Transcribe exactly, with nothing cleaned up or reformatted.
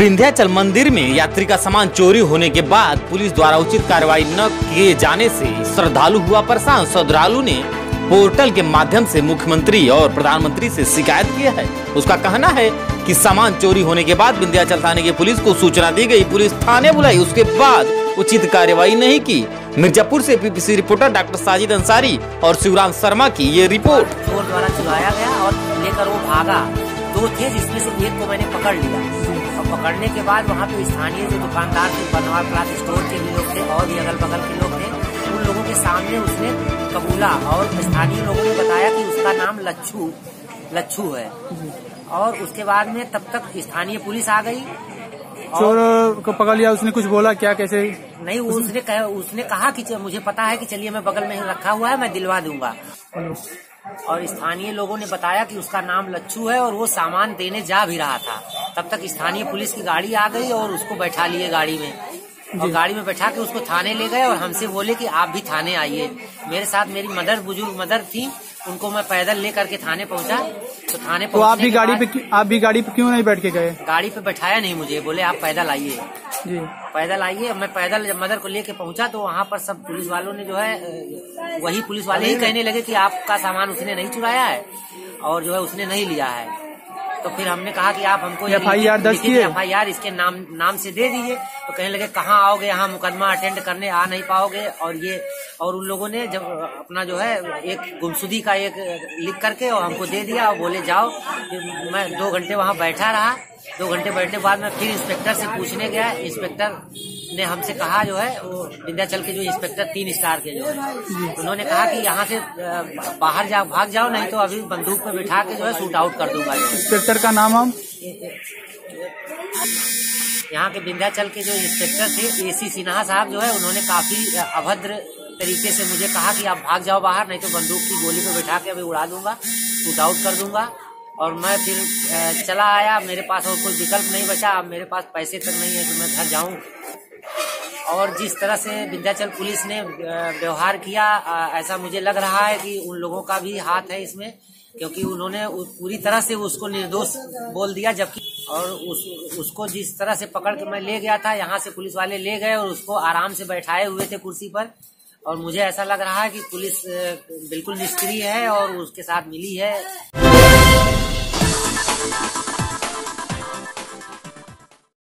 विंध्याचल मंदिर में यात्री का सामान चोरी होने के बाद पुलिस द्वारा उचित कार्रवाई न किए जाने से श्रद्धालु हुआ परेशान। श्रद्धालु ने पोर्टल के माध्यम से मुख्यमंत्री और प्रधानमंत्री से शिकायत किया है। उसका कहना है कि सामान चोरी होने के बाद विंध्याचल थाने की पुलिस को सूचना दी गई, पुलिस थाने बुलाई, उसके बाद उचित कार्रवाई नहीं की। मिर्जापुर से PPC reporter doctor Sajid Ansari और शिवराम शर्मा की ये रिपोर्ट। चोर द्वारा चुराया गया और लेकर वो भागा। दो थे जिसमें से एक को मैंने पकड़ लिया और पकड़ने के बाद वहाँ पे स्थानीय जो दुकानदार थे, बनवार क्लॉथ स्टोर के भी लोग थे और भी अगल बगल के लोग थे, उन लोगों के सामने उसने कबूला और स्थानीय लोगों ने बताया कि उसका नाम लच्छू लच्छू है। और उसके बाद में तब तक स्थानीय पुलिस आ गई। चोर को पकड़ लिया, उसने कुछ बोला क्या, कैसे? नहीं, उसने कहा उसने कहा कि मुझे पता है कि चलिए मैं बगल में रखा हुआ है, मैं दिलवा दूंगा। और स्थानीय लोगों ने बताया कि उसका नाम लच्छू है और वो सामान देने जा भी रहा था। तब तक स्थानीय पुलिस की गाड़ी आ गई और उसको बैठा लिए गाड़ी में और गाड़ी में बैठा के उसको थाने ले गए और हमसे बोले कि आप भी थाने आइए। मेरे साथ मेरी मदर बुजुर्ग मदर थी, उनको मैं पैदल ले करके थाने पहुंचा। तो थाने तो आप भी गाड़ी पे आप भी गाड़ी पे क्यों नहीं बैठ के गए? गाड़ी पे बैठाया नहीं मुझे, बोले आप पैदल आइए जी पैदल आइए। मैं पैदल जब मदर को लेके पहुंचा तो वहाँ पर सब पुलिस वालों ने जो है वही पुलिस वाले ही कहने लगे कि आपका सामान उसने नहीं चुराया है और जो है उसने नहीं लिया है। तो फिर हमने कहा कि आप हमको एफ आई आर दर्ज किए, एफ आई आर इसके नाम नाम से दे दीजिए। तो कहने लगे कहाँ आओगे, यहाँ मुकदमा अटेंड करने आ नहीं पाओगे। और ये और उन लोगों ने जब अपना जो है एक गुमशुदी का एक लिख करके और हमको दे दिया और बोले जाओ। मैं दो घंटे वहाँ बैठा रहा। दो घंटे बैठने के बाद मैं फिर इंस्पेक्टर से पूछने गया। इंस्पेक्टर ने हमसे कहा जो है वो विंध्याचल के जो इंस्पेक्टर तीन स्टार के जो है उन्होंने कहा कि यहाँ से बाहर जाओ, भाग जाओ, नहीं तो अभी बंदूक पे बिठा के जो है शूट आउट कर दूंगा। इंस्पेक्टर का नाम हम यहाँ के विंध्याचल के जो इंस्पेक्टर थे एसी सिन्हा साहब जो है उन्होंने काफी अभद्र तरीके से मुझे कहा कि आप भाग जाओ बाहर, नहीं तो बंदूक की गोली पे बिठा के अभी उड़ा दूंगा, शूट आउट कर दूंगा। और मैं फिर चला आया। मेरे पास और कोई विकल्प नहीं बचा। अब मेरे पास पैसे तक नहीं है कि मैं घर जाऊं। और जिस तरह से विंध्याचल पुलिस ने व्यवहार किया, ऐसा मुझे लग रहा है कि उन लोगों का भी हाथ है इसमें, क्योंकि उन्होंने पूरी तरह से उसको निर्दोष बोल दिया। जबकि और उस, उसको जिस तरह से पकड़ के मैं ले गया था, यहाँ से पुलिस वाले ले गए और उसको आराम से बैठाए हुए थे कुर्सी पर। और मुझे ऐसा लग रहा है कि पुलिस बिल्कुल निष्क्रिय है और उसके साथ मिली है।